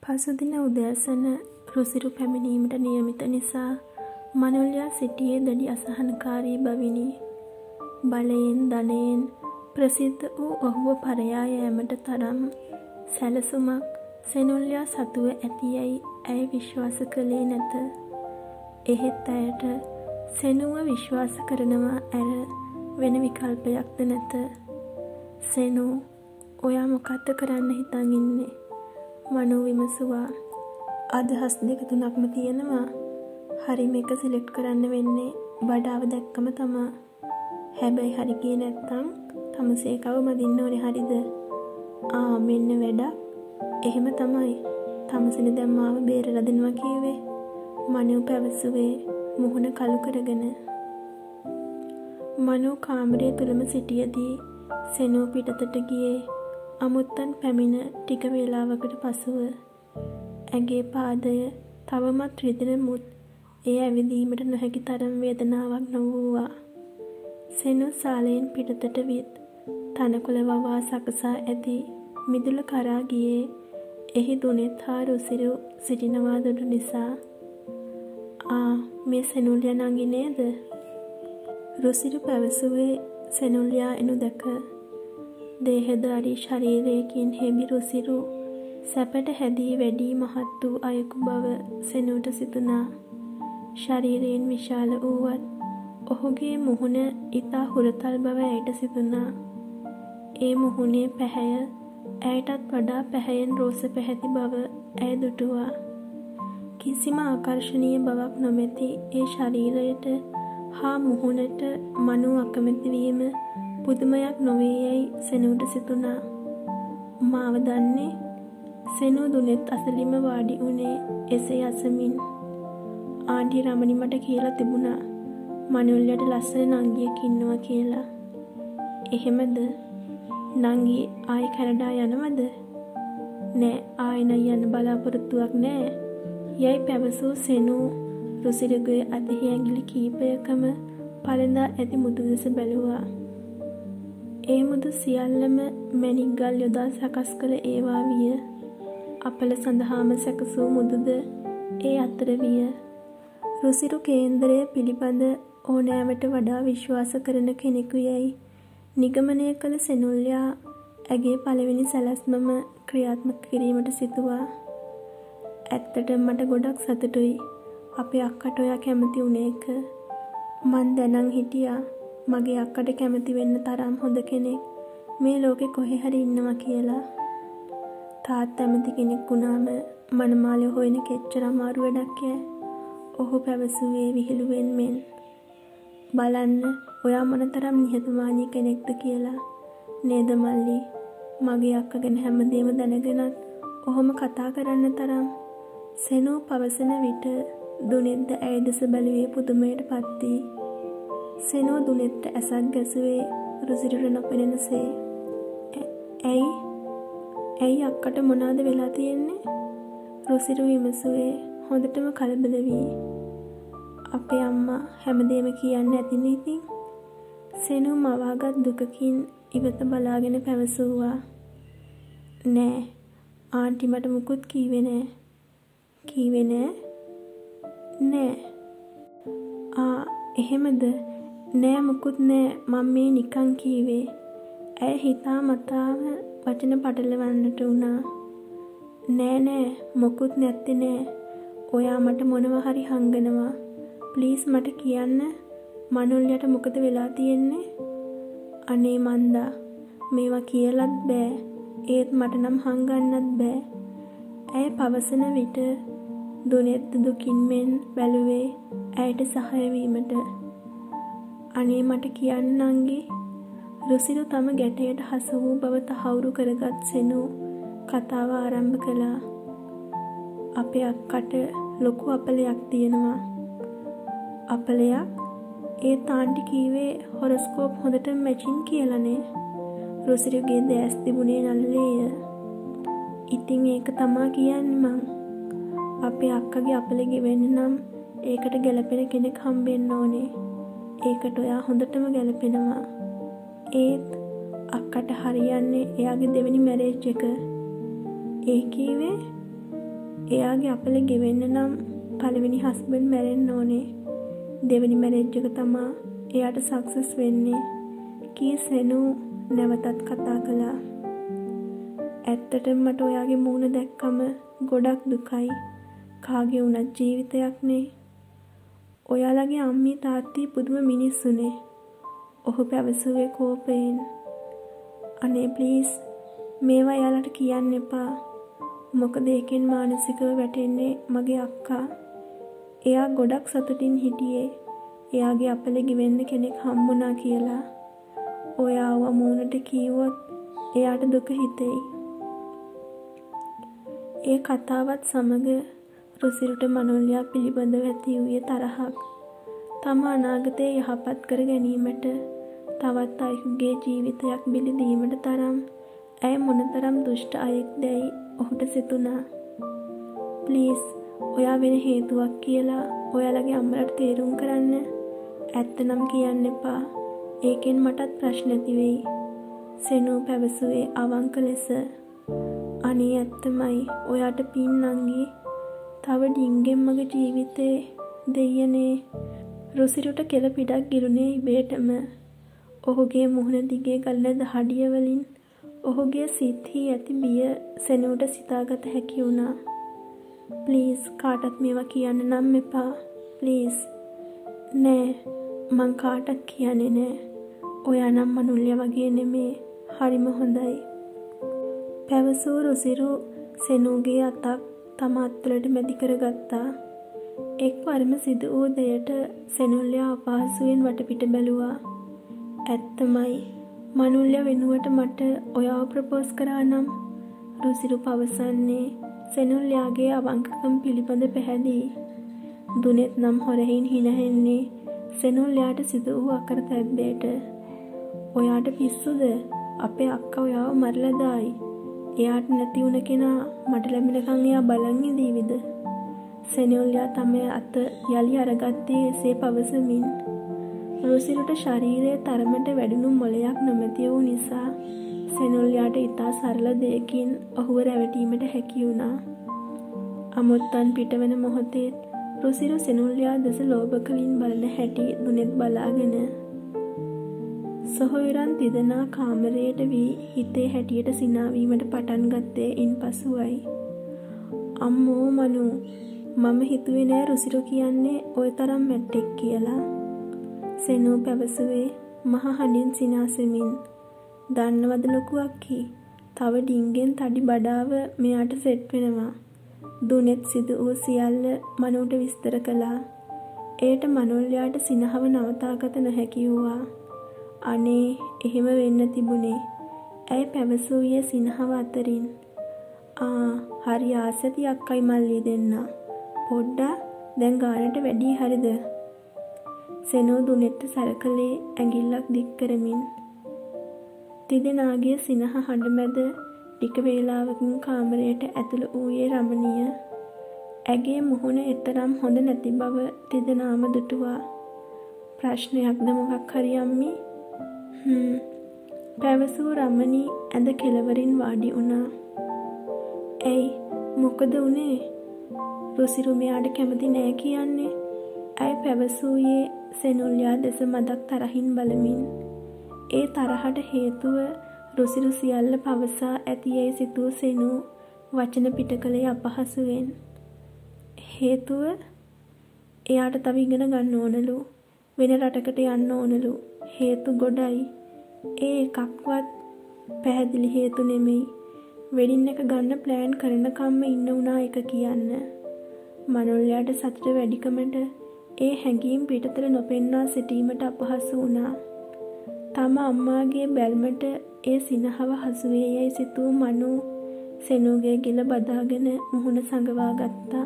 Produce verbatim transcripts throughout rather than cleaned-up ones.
පසුදින උදෑසන රුසිරු පැමිණීමට නියමිත නිසා මනුල්යා සිටියේ දැඩි අසහනකාරී බවිනි. බලයෙන් ධනයෙන් ප්‍රසිද්ධ වූ ඔහුව පරයා යෑමට තරම් සැලසුමක් සෙනුල්යා සතුව ඇතියයි ඇය විශ්වාස කළේ නැත. එහෙත් ඇයට සෙනුව විශ්වාස කරනවා ඇර වෙන විකල්පයක්ද නැත. සෙනු, ඔයා මොකක්ද කරන්න හිතන් ඉන්නේ? මනු විමසුවා. අදහස් දෙක තුනක්ම තියෙනවා. හරිම එක සිලෙක්ට් කරන්න වෙන්නේ බඩාව දැක්කම තමා. හැබැයි හරි ගියේ නැත්තම් තමුසේකව මදින්න ඕනේ, හරිද? ආ මෙන්න වැඩක්. එහෙම තමයි. තමුසෙනේ දැන් මාව බේරලා දෙනවා කිව්වේ. මනු පැවසුවේ මුහුණ කළු කරගෙන. මනු කාමරයේ තුලම සිටියදී සෙනු පිටතට ගියේ. අමුත්තන් පැමිණ ටික වේලාවකට පසුව ඇගේ පාදය තවමත් රිදෙනමුත් එය ඇවිදීමට නොහැකි තරම් වේදනාවක් නොවූවා. සෙනු සාලයෙන් පිටතට විත් තනකොළ වවා සකසා ඇති මිදුල කරා ගියේ එහි දුනෙත් හා රුසිරු සිටිනවා දුටු නිසා. ආ මේ සෙනුල්යා නංගි නේද? රුසිරු පැවසුවේ සෙනුල්යා එනු දැක. දේහධාරී ශරීරයකින් හෙබි රුසිරු සැපට හැදී වැඩි මහත් වූ අයෙකු බව සෙනුට සිතුණා. ශරීරයෙන් විශාල වූවත් ඔහුගේ මුහුණ ඉතා හුරතල් බව ඇයට සිතුණා. ඒ මුහුණේ පැහැය ඇයටත් වඩා පැහැයෙන් රෝස පැහැති බව ඇය දුටුවා. කිසිම ආකර්ශනීය බවක් නොමැති ඒ ශරීරයට හා මුහුණට මනු අකමැති වීම පුදුමයක් නොවේ යයි සෙනුට සිතුණා. මාව දන්නේ? සෙනු දුනෙත් අසලින්ම වාඩි වුණේ එසේ අසමින්. ආන්ටි රමණි මට කියලා තිබුණා මනුල්ලට ලස්සන නංගියෙක් ඉන්නවා කියලා. එහෙමද? නංගි ආයි කැනඩා යනවද? නෑ, ආයි නම් යන්න බලාපොරොත්තුවක් නෑ යයි පැවසූ සෙනු රුසිරුගේ අධිහි ඇඟිලි කීපයකම පළඳා ඇති මුදු දෙස බැලුවා. ඒ මුදු සියල්ලම මැණික් ගල් යොදා සකස් කළ ඒවා විය. අපල සඳහාම සැකසූ මුදුද ඒ අතර විය. රුසිරු කේන්දරය පිළිබඳ ඕනෑවට වඩා විශ්වාස කරන කෙනෙකු යයි නිගමනය කළ සෙනුල්යා ඇගේ පළවෙනි සැලැස්මම ක්‍රියාත්මක කිරීමට සිතුවා. ඇත්තට මට ගොඩක් සතුටුයි අපේ අක්කට ඔයා කැමති වුණ එක. මං දැනන් හිටියා මගේ අක්කට කැමති වෙන්න තරම් හොඳ කෙනෙක් මේ ලෝකෙ කොහේ හරි ඉන්නවා කියලා. තාත්තා ඇමති කෙනෙක් වුණාම මනමාලේ හොයන කෙච්චර අමාරු වැඩක් ඈ. ඔහු පැවසුවේ විහිළුවෙන් මෙන්. බලන්න ඔයා මොනතරම් නිහතමානී කෙනෙක්ද කියලා. නේද මල්ලි? මගේ අක්ක ගැන හැමදේම දැනගෙනත් ඔහොම කතා කරන්න තරම්. සෙනු පවසන විට දුනෙත්ද ඇය දෙස බැලුවේ පුදුමයට පත් වී. සෙනු දුනෙත්ට ඇසක් ගැසුවේ රුසිරුට නොපෙනෙනසේ. ඇයි? ඇයි අක්කට මොනවද වෙලා තියෙන්නේ? රුසිරු විමසුවේ හොඳටම කලබල වී. අපේ අම්මා හැමදේම කියන්න ඇතිනේ ඉතින්. සෙනු මවාගත් දුකකින් ඉවත බලාගෙන පැවසුවා. නෑ, ආන්ටි මට මුකුත් කීවේ නෑ. කීවේ නෑ? නෑ. ආ එහෙමද? නෑ මුකුත් නෑ, මම මේ නිකන් කීවේ. ඇය හිතා මතාම වචන පටලවන්නට වුණා. නෑ නෑ මොකුත් නැත්තේ නෑ. ඔයා මට මොනවා හරි හංගනවා. ප්ලීස් මට කියන්න මනුල්ලට මොකද වෙලා තියෙන්නේ? අනේ මන්දා මේවා කියලත් බෑ. ඒත් මට නම් හංගන්නත් බෑ. ඇය පවසන විට දුනෙත් දුකින් මෙන් බැලුවේ ඇයට සහාය වීමට. අනේ මට කියන්න නංගි. රුසිරු තම ගැටයට හසු වූ බව තහවුරු කරගත් සෙනු කතාව ආරම්භ කළා. අපේ අක්කට ලොකු අපලයක් තියෙනවා. අපලයක්? ඒ තාන්ටි කීවේ හොරස්කෝප් හොඳට මැචින් කියලානේ. රුසිරුගේ දැස් තිබුණේ නළලේය. ඉතින් ඒක තමා කියන්නේ මං. අපේ අක්කගේ අපල ගෙවෙන්න නම් ඒකට ගැලපෙන කෙනෙක් හම්බෙන්න ඕනේ. ඒකට ඔයා හොඳටම ගැලපෙනවා. ඒත් අක්කට හරියන්නේ එයාගේ දෙවෙනි මැරේජ් එක. ඒ කීවේ එයාගේ අපල ගෙවෙන්න නම් පළවෙනි හස්බන්ඩ් මැරෙන්න ඕනේ. දෙවෙනි මැරේජ් එක තමා එයාට සක්සස් වෙන්නේ කී සෙනු නැවතත් කතා කළා. ඇත්තටම මට ඔයාගේ මූණ දැක්කම ගොඩක් දුකයි. කාගේ වුණත් ජීවිතයක්නේ. ඔයාලගේ අම්මී තාත්ති පුදුම මිනිස්සුනේ. ඔහු පැවසුවේ කෝපයෙන්. අනේ ප්ලීස් මේවා එයාලට කියන්න එපා. මොකද ඒකෙන් මානසිකව වැටෙන්නේ මගේ අක්කා. එයා ගොඩක් සතුටින් හිටියේ එයාගේ අපල ගෙවෙන්න කෙනෙක් හම්බුණා කියලා. ඔයාව මූණට කීවොත් එයාට දුක හිතෙයි. ඒ කතාවත් සමග රුසිරුට මනෝල්යා පිළිබඳව ඇති වූයේ තරහක්. තම අනාගතය යහපත් කර ගැනීමට තවත් අයෙකුගේ ජීවිතයක් බිලි දීමට තරම් ඇය මොනතරම් දුෂ්ට අයෙක්දැයි ඔහුට සිතුණා. ප්ලීස් ඔයා වෙන හේතුවක් කියලා ඔයාලගේ අම්මලට තේරුම් කරන්න. ඇත්තනම් කියන්න එපා. ඒකෙන් මටත් ප්‍රශ්න ඇති වෙයි. සෙනු පැවසුවේ අවංක ලෙස. අනේ ඇත්තමයි ඔයාට පින් නංගි. තව ඩිංගෙන් මගේ ජීවිතේ දෙයනේ. රුසිරුට කෙල පිටක් ගිරුනේ ඉබේටම. ඔහුගේ මුහුණ දිගේ ගලන දහඩිය වලින් ඔහුගේ සිත්හි ඇති බිය සෙනුට සිතාගත හැකි වුණා. ප්ලීස් කාටත් මේවා කියන්න නම් එපා. ප්ලීස්. නෑ මං කාටත් කියන්නේ නෑ. ඔයා නම් මනුල්‍ය වගේ නෙමේ. හරිම හොඳයි. පැවසූ රුසිරු සෙනුගේ අතක් තම අත්වලට මැදි කරගත්තා. එක්වරම සිදු වූ දෙයට සෙනුල්යා අපහසුවෙන් වටපිට බැලුවා. ඇත්තමයි මනුල්‍ය වෙනුවට මට ඔයාව ප්‍රපෝස් කරා නම් රුසිරු පවසන්නේ සෙනුල්යාගේ අවංකකම් පිළිබඳ පැහැදී. දුනෙත් නම් හොරහින් හිනහෙන්නේ සෙනුල්යාට සිදු වූ අකරතැබ්බයට. ඔයාට පිස්සුද? අපේ අක්කා ඔයාව මරලා දායි. එයාට නැති වුණ කෙනා මට ලැබෙනකන් එයා බලන් ඉඳීවිද? සෙනුල්යා තම අත යලි අරගත්තේ එසේ පවසමින්. රුසිරුට ශරීරයේ තරමට වැඩුණු මොලයක් නොමැති වූ නිසා සෙනුල්යාට ඉතා සරල දෙයකින් ඔහුව රැවටීමට හැකි වුණා. අමුත්තන් පිටවන මොහොතේ රුසිරු සෙනුල්යා දෙස ලෝභකලින් බලන හැටි දුනෙත් බලාගෙන සොහොයුරන් තිදෙනා කාමරයට වී හිතේ හැටියට සිනාවීමට පටන් ගත්තේ ඉන් පසුවයි. අම්මෝ මනු මම හිතුවේ නෑ රුසිරු කියන්නේ ඔය තරම් මැට්ටෙක් කියලා. සෙනු පැවසුවේ මහ හඬින් සිනාසෙමින්. දන්නවද ලොකු අක්කි? තව ඩිංගෙන් තඩි බඩාව මෙයාට සෙට් වෙනවා. දුනෙත් සිදු වූ සියල්ල මනුට විස්තර කළා. එයට මනුල්යාට සිනහව නවතාගත නොහැකි වූවා. අනේ එහෙම වෙන්න තිබුණේ. ඇය පැවසූයේ සිනහව අතරින්. ආ හරි ආසති අක්කයි මල්ලි දෙන්න. පොඩ්ඩක් දැන් ගානට වැඩි හරිද? සෙනෝ දුනෙට සරකලේ ඇඟිල්ලක් දික් කරමින්. තිදෙනාගේ සිනහ හඬ මැද ටික වේලාවකින් කාමරයට ඇතුළු වූයේ රමණීය. ඇගේ මුහුණ එතරම් හොඳ නැති බව තිදෙනාම දුටුවා. ප්‍රශ්නයක්ද මොකක් හරි අම්මි? හ්ම් පැවසූ රමණී ඇඳ කෙළවරින් වාඩි වුණා. ඇයි මොකද උනේ? රුසිරු මෙයාට කැමති නෑ කියන්නේ. ඇය පැවසූයේ සෙනුල්යා දෙස මදක් තරහින් බලමින්. ඒ තරහට හේතුව රුසිරු සියල්ල පවසා ඇති යැයි සිතූ සෙනු වචන පිට කළේ අපහසුවෙන්. හේතුව එයාට තව ඉගෙන ගන්න ඕනලු. වෙන රටකට යන්න ඕනලු. හේතු ගොඩයි. ඒ එකක්වත් පැහැදිලි හේතු නෙමෙයි. වෙඩින් එක ගන්න ප්ලෑන් කරනකම්ම ඉන්න උනා එක කියන්න. මනෝල්යාට සතුට වැඩිකමට ඒ හැඟීම් පිටතට නොපෙන්වා සිටීමට අපහසු වුණා. තම අම්මාගේ බැල්මට ඒ සිනහව හසුවේ යැයි සිතූ මනු සෙනුගේ ගිල බදාගෙන මුහුණ සඟවා ගත්තා.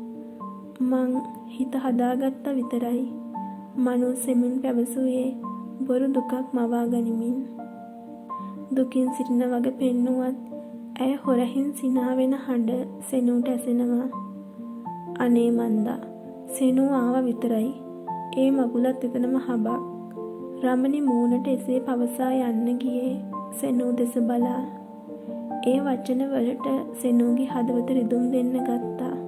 මං හිත හදාගත්තා විතරයි. මනු සෙමින් පැවසුවේ බොරු දුකක් මවා ගනිමින්. දුකින් සිටින වග පෙන්නුවත් ඇය හොරහින් සිනාවෙන හඬ සෙනුට ඇසෙනවා. අනේ මන්දා සෙනු ආව විතරයි. ඒ මගුලත් එතනම හබක්. රමණි මූණට එසේ පවසා යන්න ගියේ සෙනු දෙස බලා. ඒ වචන වලට සෙනුගේ හදවත රිදුම් දෙන්න ගත්තා.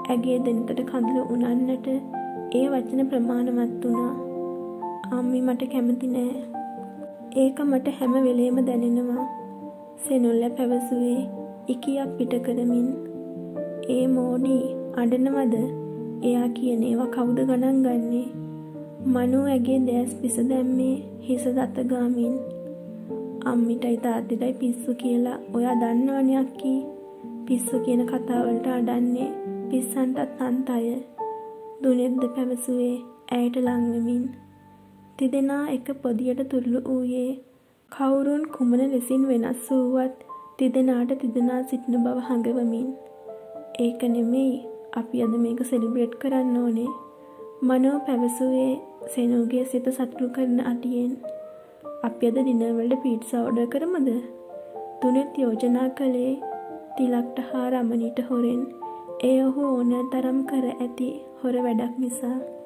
ඇගේ දෙනතට කඳුළු උනන්නට ඒ වචන ප්‍රමාණවත් වුණා. අම්මි මට කැමති නෑ. ඒක මට හැම වෙලේම දැනෙනවා. සෙනුල්ල පැවසුවේ ඉකියක් පිට කරමින්. ඒ මෝඩි අඬනවද? එයා කියන ඒවා කවුද ගණන් ගන්නේ? මනෝ ඇගේ දැස් පිස දැම්මේ හිස දත ගාමින්. අම්මිටයි තාත්තටයි පිස්සු කියලා ඔයා දන්නවනේ අක්කී. පිස්සු කියන කතාවලට අඩන්නේ පිස්සන්ටත් අන්තය. දුනෙද්ද පැවසුවේ ඇයට ලංවෙමින්. තිදෙනා එක පොදියට තුරුළු වූයේ කවුරුන් කුමන ලෙසින් වෙනස් වූවත් තිදෙනාට තිදෙනා සිටින බව හඟවමින්. ඒක නෙමෙයි අපි අද මේක සෙලිබ්‍රේට් කරන්න ඕනේ. මනෝ පැවසුවේ සෙනුගේ සිත සතුටු කරන අටියෙන්. අපි අද ඩිනර් වලට පීට්සා ඕඩර් කරමුද? තුනෙත් යෝජනා කළේ තිලක්ට හා රමණීට හොරෙන්. ඒ ඔහු ඕනෑ තරම් කර ඇති හොර වැඩක් නිසා.